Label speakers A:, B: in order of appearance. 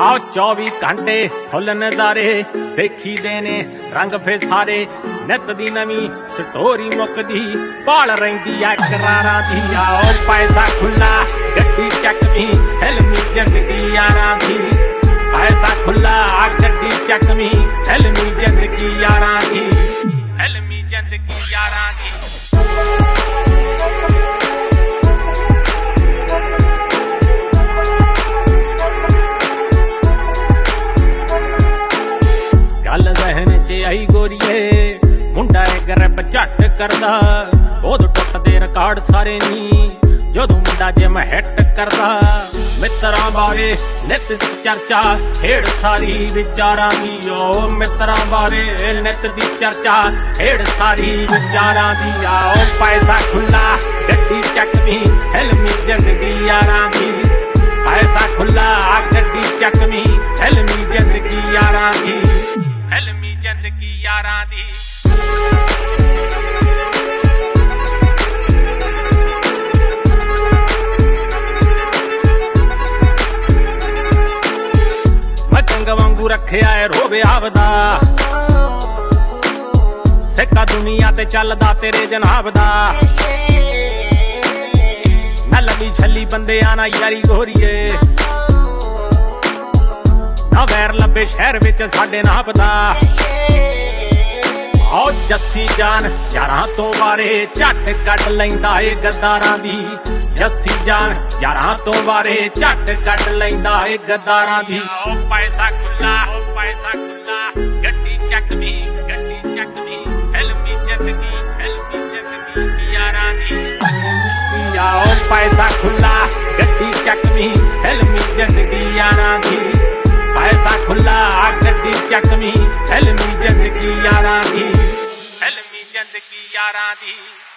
A: आओ 24 घंटे फुल नजारे देखी देने रंग फे सारे नित दी नवी स्टोरी मुकदी भाल रहिंदी है करारां दी। आओ पैसा खुला गड्डी चकमी फिल्मी जिंदगी यारां दी। पैसा खुला गड्डी चकमी फिल्मी जिंदगी यारां दी। फिल्मी जिंदगी यारां दी। गल जहन च आई गोरीए मुंडा एक रैप झट करदा उदों टुटदे रिकॉर्ड सारे नी जदों मुंडा जिम हिट करदा। मित्रां बारे नित चर्चा हेड़ सारी विचारां दी। ओ मित्रां बारे नित दी चर्चा हेड़ सारी विचारां दी। आओ पैसा खुला गड्डी चकमी फिल्मी जिंदगी यारां दी। पैसा खुला गड्डी चकमी फिल्मी जिंदगी यारां दी। फिल्मी जिंदगी यारां दी। मैं कंग वांगू रखिया है रोबे आवदा सिक्का दुनिया ते चलदा तेरे जनाब दा। मैं लली छली बंदे आना यारी गोरीए ना वैर लबे शहर विच साडे नाप दा। आओ जस्सी जान यारां तो बारे झट कट लैंदा ए गद्दारां दी। जस्सी जान यारां तो बारे झट कट लैंदा ए गद्दारां दी। आओ पैसा खुला गड्डी चकमी फिल्मी जिंदगी यारां दी। आओ पैसा खुला गड्डी चकमी फिल्मी जिंदगी यारां दी। पैसा खुला गड्डी चकमी फिल्मी जिंदगी यारां दी। फिल्मी जिंदगी यारां दी।